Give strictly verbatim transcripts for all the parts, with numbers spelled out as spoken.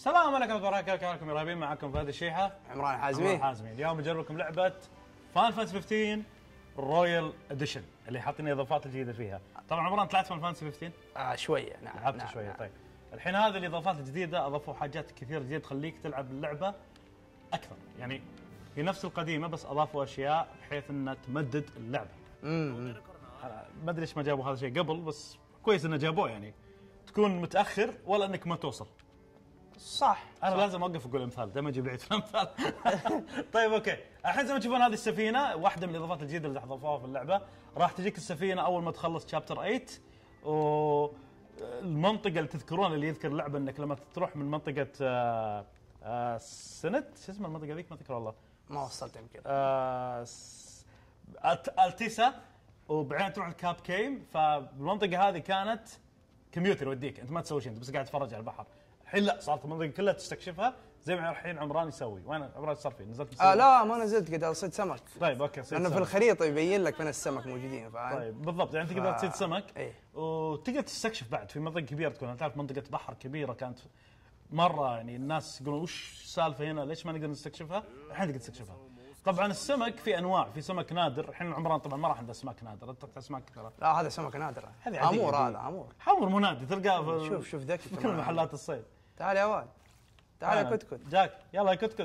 السلام عليكم ورحمة الله وبركاته، مرحبين معكم فهد الشيحة عمران حازمي. عمران حازمي. اليوم نجرب لكم لعبة فان فانتسي خمسة عشر رويال اديشن اللي حاطين الاضافات الجديدة فيها. طبعا عمران طلعت فان فانتسي خمسة عشر؟ آه شوية نعم. لعبت نعم شوية. نعم. طيب الحين هذه الاضافات الجديدة اضافوا حاجات كثير جديدة تخليك تلعب اللعبة اكثر، يعني هي نفس القديمة بس اضافوا اشياء بحيث انها تمدد اللعبة. امم ما ادري ليش ما جابوا هذا الشيء قبل، بس كويس انه جابوه، يعني تكون متاخر ولا انك ما توصل. صح. انا صح. لازم اوقف اقول امثال، دائما اجيب بعيد في الامثال. طيب اوكي، الحين زي ما تشوفون هذه السفينه واحده من الاضافات الجديده اللي اضافوها في اللعبه. راح تجيك السفينه اول ما تخلص شابتر ثمانية، والمنطقه اللي تذكرون اللي يذكر اللعبه انك لما تروح من منطقه آه آه سنت، شو اسمها المنطقه ذيك؟ ما اذكر والله. ما وصلت يمكن. آه التيسا، وبعدين تروح الكاب كيم. فالمنطقه هذه كانت كمبيوتر يوديك، انت ما تسوي شيء، انت بس قاعد تتفرج على البحر. الحين لا، صارت المنطقه كلها تستكشفها زي ما الحين عمران يسوي. وين عمران ايش صار فيه؟ نزلت آه لا ما نزلت، قاعد اصيد سمك. طيب اوكي، صيد لانه سمك. في الخريطه يبين لك فين السمك موجودين، فاهم؟ طيب بالضبط، يعني تقدر ف... تصيد سمك. ايه؟ وتقدر تستكشف بعد في منطقه كبيره تكون. انت تعرف منطقه بحر كبيره كانت مره، يعني الناس يقولون وش السالفه هنا، ليش ما نقدر نستكشفها؟ الحين تقدر تستكشفها. طبعا السمك في انواع، في سمك نادر. الحين عمران طبعا ما راح عنده اسماك نادر، انت اسماك ترى. لا هذا سمك نادر. هذه امور، هذا امور. حمر مو نادر، تلقاه في شوف شوف ذكي في كل محلات الصيد. تعال يا واد، تعال يا كتكت. جاك يلا يا كتكت.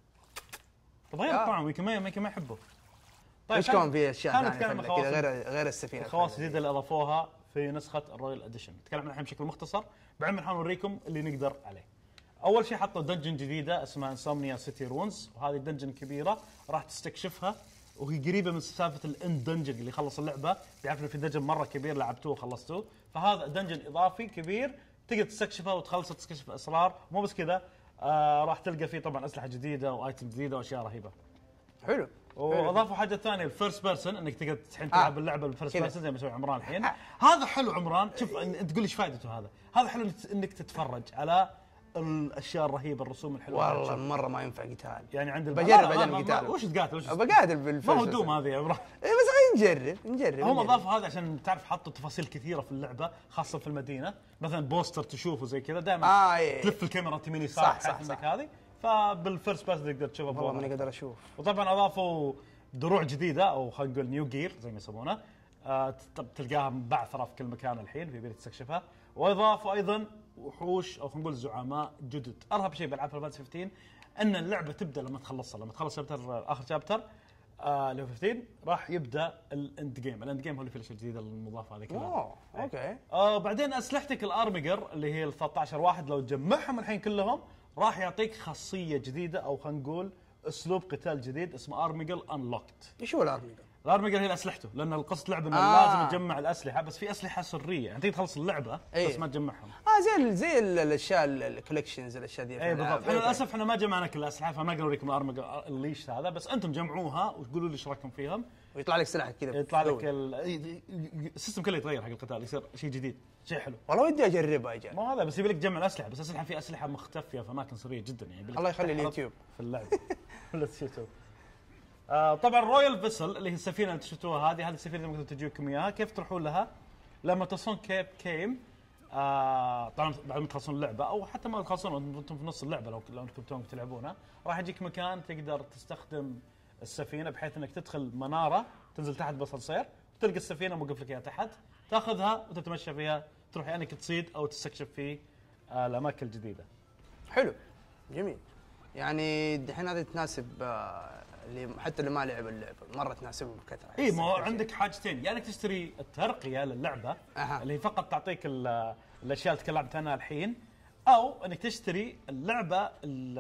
تغير الطعم، يمكن ما يمكن ما يحبه. طيب ايش كان في اشياء ثانيه ثانيه كذا غير غير السفينه؟ الخواص الجديده اللي اضافوها في نسخه الرويال اديشن. نتكلم عنها بشكل مختصر، بعدين بنحاول نوريكم اللي نقدر عليه. اول شيء حطوا دنجن جديده اسمها انسومنيا سيتي رونز، وهذه دنجن كبيره راح تستكشفها، وهي قريبه من سالفه الاند دنجن. اللي خلص اللعبه بيعرف ان في دنجن مره كبير لعبتوه وخلصتوه، فهذا دنجن اضافي كبير تقدر تستكشفه وتخلص تستكشف اسرار. مو بس كذا، آه راح تلقى فيه طبعا اسلحه جديده وايتم جديده واشياء رهيبه. حلو. واضافوا حاجه ثانيه، الفيرست بيرسون، انك تقدر الحين تلعب آه. اللعبه بالفيرست بيرسون زي ما يسوي عمران الحين. آه. هذا حلو عمران. شوف انت تقول ايش فائدته هذا؟ هذا حلو انك تتفرج على الاشياء الرهيبه، الرسوم الحلوه. والله مره ما ينفع قتال يعني عند بجرب اجل قتال. وش تقاتل؟ وش بقاتل بالفيرست؟ ما هو دوم هذه يا عمران. اي بس نجرب نجرب. هم اضافوا هذا عشان تعرف حطوا تفاصيل كثيره في اللعبه، خاصه في المدينه. مثلا بوستر تشوفه زي كذا دائما آه إيه. تلف الكاميرا يمين يسار صح صح عندك هذه. فبالفيرست بيرسون تقدر تشوفه. والله ماني قادر اشوف. وطبعا اضافوا دروع جديده، او خلينا نقول نيو جير زي ما يسمونه. آه تلقاها بعثره في كل مكان الحين في بيت تستكشفها. واضافوا ايضا وحوش، او خلينا نقول زعماء جدد. ارهب شيء بالعاب فان فانتسي خمسة عشر ان اللعبه تبدا لما تخلصها، لما تخلص شابتر اخر شابتر آه اللي هو خمسة عشر راح يبدا الاند جيم. الاند جيم هو اللي فيه الاشياء الجديده المضافه هذه كلها. اوه اوكي. آه بعدين اسلحتك الارميجر اللي هي ال ثلاثة عشر واحد، لو تجمعهم الحين كلهم راح يعطيك خاصيه جديده، او خلينا نقول اسلوب قتال جديد اسمه ارميجل انلوكت. ايش هو الارميجل؟ الارميجل هي اسلحته، لان القصه لعبه انه آه. لازم تجمع الاسلحه، بس في اسلحه سريه يعني تقدر تخلص اللعبه أيه. بس ما تجمعهم. اه زي زي الاشياء الكولكشنز الاشياء دي. اي بالضبط. احنا للاسف احنا ما جمعنا كل الاسلحه، فما اقدر اوريكم الارميجل الليش هذا، بس انتم جمعوها وتقولوا لي ايش رايكم فيهم. ويطلع لك سلاح كذا، يطلع لك السيستم كله يتغير حق القتال، يصير شيء جديد، شيء حلو. والله ودي اجربها يا جماعه. مو هذا بس يبي لك تجمع الاسلحه، بس اسلحه في اسلحه مختفيه في اماكن سريه جدا، يعني الله يخلي اليوتيوب في اللعبه. ولا اليوتيوب. آه طبعا رويال فيسل اللي هي السفينه اللي شفتوها هذه، هذه السفينه اللي ممكن تجيكم اياها. كيف تروحون لها؟ لما تصلون كيب كيم، آه طبعا بعد ما تخلصون اللعبه، او حتى ما تخلصون وانتم في نص اللعبه، لو لو كنتم تلعبونها راح يجيك مكان تقدر تستخدم السفينه بحيث انك تدخل مناره تنزل تحت باسانسير، وتلقى السفينه موقف لك اياها تحت، تاخذها وتتمشى فيها، تروح انك تصيد او تستكشف في آه الاماكن الجديده. حلو جميل. يعني الحين هذه تناسب آه اللي حتى اللي ما لعب اللعبه مره تناسبهم بكثره. اي ما هو عندك حاجتين، يا يعني انك تشتري الترقيه للعبه أه. اللي هي فقط تعطيك الاشياء اللي تكلمت عنها الحين، او انك تشتري اللعبه ال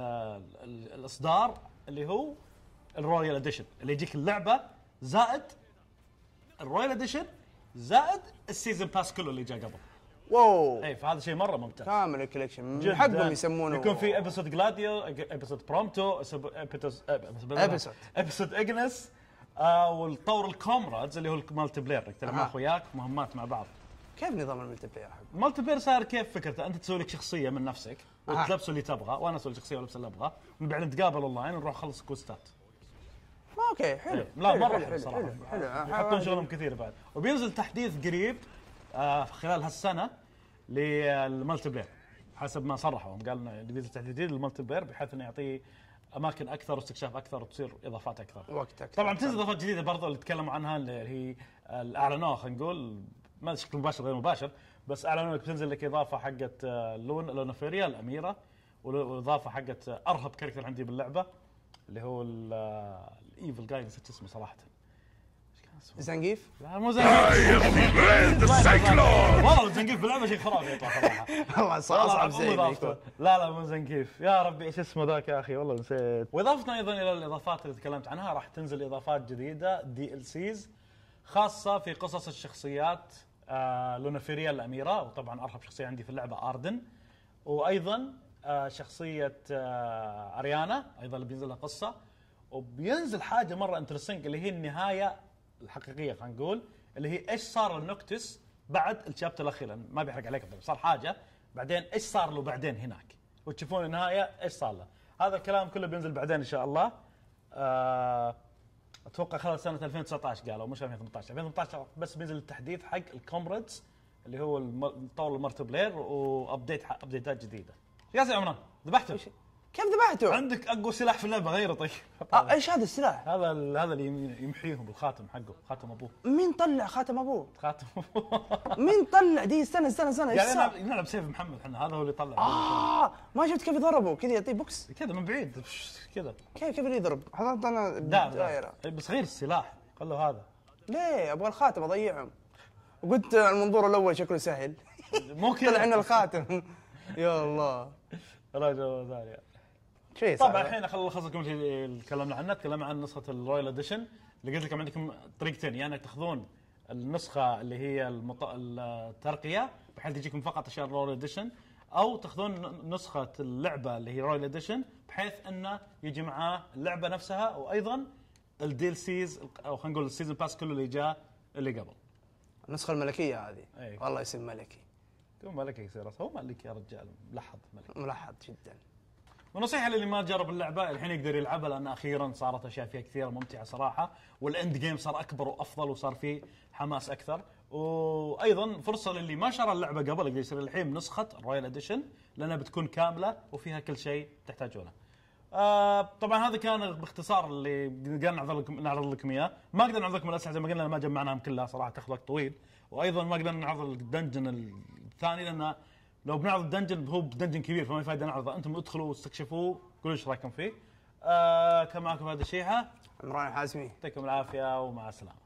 ال الاصدار اللي هو الرويال اديشن، اللي يجيك اللعبه زائد الرويال اديشن زائد السيزون باس كله اللي جاء قبل. واو. اي فهذا شيء مره ممتاز كامل الكوليكشن حقهم يسمونه. يكون في ابيسود جلاديو، ابيسود برومتو، ابيسود ابيسود اجنس، آه والطور الكومرادز اللي هو المالتي بلاير، انك تلعب مع اخوياك مهمات مع بعض. كيف نظام المالتي بلاير حقه؟ المالتي بلاير صار كيف فكرته، انت تسوي لك شخصيه من نفسك وتلبسه اللي تبغاه، وانا اسوي شخصيه والبس اللي ابغاه، ومن بعدين نتقابل اونلاين ونروح نخلص كوستات. اوكي حلو. إيه. لا حلو مره حلو حلو صراحه. حلو, حلو. يحطون شغلهم كثير بعد، وبينزل تحديث قريب آه خلال هالسنه للمالتي بلاير. حسب ما صرحوا هم قالوا ان الجزء الجديد للمالتي بلاير بحيث انه يعطي اماكن اكثر واستكشاف اكثر وتصير اضافات اكثر. وقت أكثر. طبعا بتنزل اضافات جديده برضو اللي تكلموا عنها اللي هي اعلنوها خلينا نقول ما بشكل مباشر غير مباشر، بس اعلنوا لك بتنزل لك اضافه حقت لون لونفيريا الاميره، واضافه حقت ارهب كاركتر عندي باللعبه اللي هو الايفل جاي نسيت اسمه صراحه. زنقيف؟ لا مو زنقيف والله زنقيف باللعبه شيء خرافي يطلع صراحه. والله اصعب زي لا لا مو زنقيف يا ربي ايش اسمه ذاك يا اخي والله نسيت. واضافنا ايضا الى الاضافات اللي تكلمت عنها راح تنزل اضافات جديده دي ال سيز خاصه في قصص الشخصيات آه لونفيريا الاميره، وطبعا ارهب شخصيه عندي في اللعبه اردن، وايضا آه شخصيه آه اريانا ايضا اللي بينزل لها قصه، وبينزل حاجه مره انترستنج اللي هي النهايه الحقيقيه خلينا نقول اللي هي ايش صار لنوكتس بعد الشابتر الاخير. لأن ما بيحرق عليك صار حاجه بعدين ايش صار له بعدين هناك وتشوفون النهايه ايش صار له. هذا الكلام كله بينزل بعدين ان شاء الله. آه اتوقع خلال سنه ألفين وتسعة عشر قالوا مش ألفين وثمانية عشر ألفين وثمانية عشر بس بينزل التحديث حق الكومرادز اللي هو طور المالتي بلاير وابديت ابديتات جديده. يا سي عمران ذبحته كيف ذبحته؟ عندك اقوى سلاح في اللعبه غيره. طيب آه ايش هذا السلاح؟ هذا هذا اللي يمحيهم بالخاتم حقه خاتم ابوه. مين طلع خاتم ابوه؟ خاتم ابوه مين طلع دي استنى استنى استنى ايش يعني نلعب نلعب سيف محمد احنا هذا هو اللي طلع. اه ما شفت كيف يضربه كذا يعطيه بوكس كذا من بعيد كذا. كيف كيف اللي يضرب؟ حضرت انا دائره بس غير السلاح قال له هذا ليه ابغى الخاتم اضيعهم. وقلت المنظور الاول شكله سهل مو كذا طلع لنا الخاتم. يا الله رجل ثاني شيء طبعا الحين خلينا نلخص لكم اللي تكلمنا عنه. تكلمنا عن نسخه الرويال اديشن اللي قلت لكم عندكم طريقتين، يعني تاخذون النسخه اللي هي المط... الترقيه بحيث تجيكم فقط اشياء الرويال اديشن، او تاخذون نسخه اللعبه اللي هي رويال اديشن بحيث انه يجي معاه اللعبه نفسها وايضا الديل سيز او خلينا نقول السيزون باس كله اللي جاء اللي قبل. النسخه الملكيه هذه أيه. والله اسم ملكي. كم ملكي يصير هو ملك يا رجال ملحظ ملك ملحظ جدا. ونصيحة للي ما جرب اللعبة الحين يقدر يلعبها لأن أخيرا صارت أشياء فيها كثيرة ممتعة صراحة، والإند جيم صار أكبر وأفضل وصار فيه حماس أكثر. وأيضا فرصة للي ما شرى اللعبة قبل يقدر يصير الحين نسخة الرويال اديشن لأنها بتكون كاملة وفيها كل شيء تحتاجونه. آه طبعا هذا كان باختصار اللي قدرنا نعرض لكم نعرض لكم إياه. ما قدرنا نعرض لكم الأسلحة زي ما قلنا ما جمعناهم كلها صراحة تاخذ وقت طويل، وأيضا ما قدرنا نعرض الدنجن الثاني لأن لو بنعرض الدنجن هو دنجن كبير فما فايده نعرضه. انتم ادخلوا واستكشفوه قولوا ايش رايكم فيه. آه كان معكم هذا الشيحه عمران الحازمي، يعطيكم العافيه ومع السلامه.